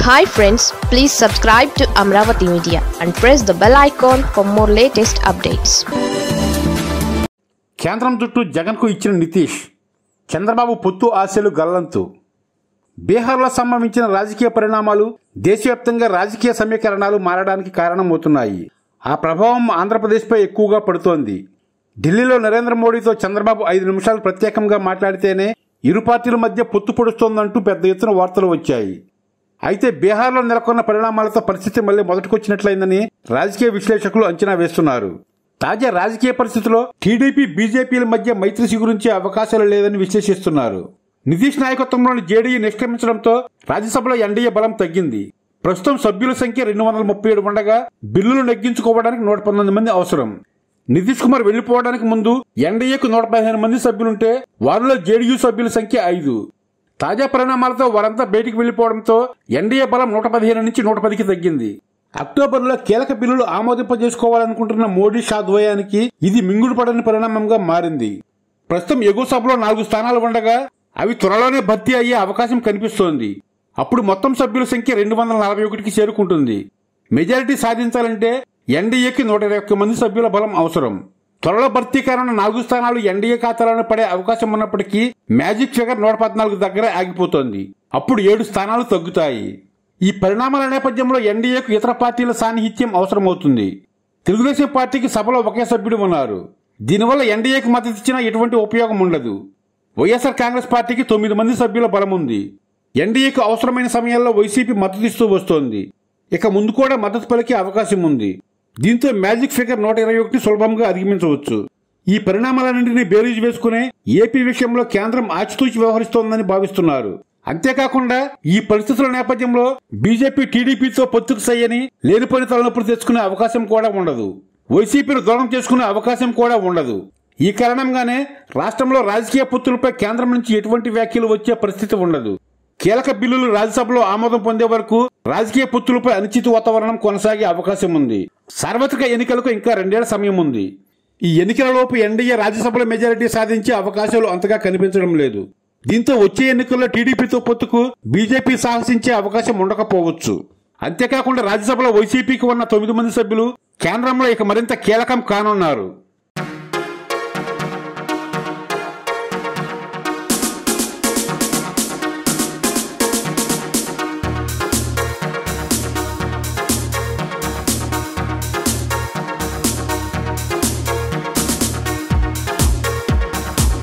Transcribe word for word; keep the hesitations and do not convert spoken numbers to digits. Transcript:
Hi friends, please subscribe to Amaravathi Media and press the bell icon for more latest updates. కేంద్రం చుట్టూ జగన్కు ఇచ్చిన నితీష్, చంద్రబాబు పొత్తు ఆశలు గల్లంతు. బీహార్లో సంభవించిన రాజకీయ పరిణామాలు దేశవ్యాప్తంగా రాజకీయ సమీకరణాలు మారడానికి కారణమవుతున్నాయి. ఆ ప్రభావం ఆంధ్రప్రదేశ్పై ఎక్కువగా పడుతోంది. ఢిల్లీలో నరేంద్ర మోడీతో చంద్రబాబు ఐదు నిమిషాలు ప్రత్యేకంగా మాట్లాడితేనే ఇరు పార్టీల మధ్య పొత్తు పొడుస్తోందంటూ పెద్ద ఎత్తున వార్తలు వచ్చాయి. అయితే బీహార్లో నెలకొన్న పరిణామాలతో పరిస్థితి మళ్లీ మొదటికొచ్చినట్లయిందని రాజకీయ విశ్లేషకులు అంచనా వేస్తున్నారు. తాజా రాజకీయ పరిస్థితుల్లో టీడీపీ బీజేపీల మధ్య మైత్రి గురించి అవకాశాలు లేదని విశ్లేషిస్తున్నారు. నితీష్ నాయకత్వంలోని జేడీయూ నిష్క్రమించడంతో రాజ్యసభలో ఎన్డీఏ బలం తగ్గింది. ప్రస్తుతం సభ్యుల సంఖ్య రెండు వందల ముప్పై ఏడు ఉండగా బిల్లులు నెగ్గించుకోవడానికి నూట పంతొమ్మిది మంది అవసరం. నితీష్ కుమార్ వెళ్లిపోవడానికి ముందు ఎన్డీఏకు నూట పదిహేను మంది సభ్యులుంటే వారిలో జేడీయూ సభ్యుల సంఖ్య ఐదు. తాజా పరిణామాలతో వారంతా బయటికి వెళ్లిపోవడంతో ఎన్డీఏ బలం నూట పదిహేను నుంచి నూట పదికి తగ్గింది. అక్టోబర్లో కీలక బిల్లులు ఆమోదింపజేసుకోవాలనుకుంటున్న మోడీ షా ద్వయానికి ఇది మింగుడు పడని పరిణామంగా మారింది. ప్రస్తుతం ఎగువ సభలో నాలుగు స్థానాలు ఉండగా అవి త్వరలోనే భర్తీ అయ్యే అవకాశం కనిపిస్తోంది. అప్పుడు మొత్తం సభ్యుల సంఖ్య రెండు వందల నలభై ఒకటికి చేరుకుంటుంది. మెజారిటీ సాధించాలంటే ఎన్డీఏకి నూట ఇరవై ఒక్క మంది సభ్యుల బలం అవసరం. త్వరలో భర్తీ కానున్న నాలుగు స్థానాలు ఎన్డీఏ ఖాతాలోనే పడే అవకాశం ఉన్నప్పటికీ మ్యాజిక్ ఫిగర్ నూట పద్నాలుగు దగ్గర ఆగిపోతోంది. అప్పుడు ఏడు స్థానాలు తగ్గుతాయి. ఈ పరిణామాల నేపథ్యంలో ఎన్డీఏకు ఇతర పార్టీల సాన్నిహిత్యం అవసరమవుతుంది. తెలుగుదేశం పార్టీకి సభలో ఒకే సభ్యుడు ఉన్నారు. దీనివల్ల ఎన్డీఏకు మద్దతిచ్చినా ఎటువంటి ఉపయోగం ఉండదు. వైఎస్ఆర్ కాంగ్రెస్ పార్టీకి తొమ్మిది మంది సభ్యుల బలం ఉంది. ఎన్డీఏకు అవసరమైన సమయాల్లో వైసీపీ మద్దతిస్తూ వస్తోంది. ఇక ముందు కూడా మద్దతు పలికే అవకాశం ఉంది. దీంతో మ్యాజిక్ ఫిగర్ నూట ఇరవై ఒకటి సులభంగా అధిగమించవచ్చు. ఈ పరిణామాలన్నింటినీ బేరీజు వేసుకునే ఏపీ విషయంలో కేంద్రం ఆచితూచి వ్యవహరిస్తోందని భావిస్తున్నారు. అంతేకాకుండా ఈ పరిస్థితుల నేపథ్యంలో బీజేపీ టీడీపీతో పొత్తుకు సయ్యని లేనిపోయిన తలనొప్పులు తెచ్చుకునే అవకాశం కూడా ఉండదు. వైసీపీని దూరం చేసుకునే అవకాశం కూడా ఉండదు. ఈ కారణంగానే రాష్ట్రంలో రాజకీయ పొత్తులపై కేంద్రం నుంచి ఎటువంటి వ్యాఖ్యలు వచ్చే పరిస్థితి ఉండదు. కీలక బిల్లులు రాజ్యసభలో ఆమోదం పొందే వరకు రాజకీయ పొత్తులపై అనిశ్చిత వాతావరణం కొనసాగే అవకాశం ఉంది. సార్వత్రిక ఎన్నికలకు ఇంకా రెండేళ్ల సమయం ఉంది. ఈ ఎన్నికలలోపు ఎన్డీఏ రాజ్యసభలో మెజారిటీ సాధించే అవకాశాలు అంతగా కనిపించడం లేదు. దీంతో వచ్చే ఎన్నికల్లో టీడీపీతో పొత్తుకు బీజేపీ సాహసించే అవకాశం ఉండకపోవచ్చు. అంతేకాకుండా రాజ్యసభలో వైసీపీకి ఉన్న తొమ్మిది మంది సభ్యులు కేంద్రంలో ఇక మరింత కీలకం కానున్నారు.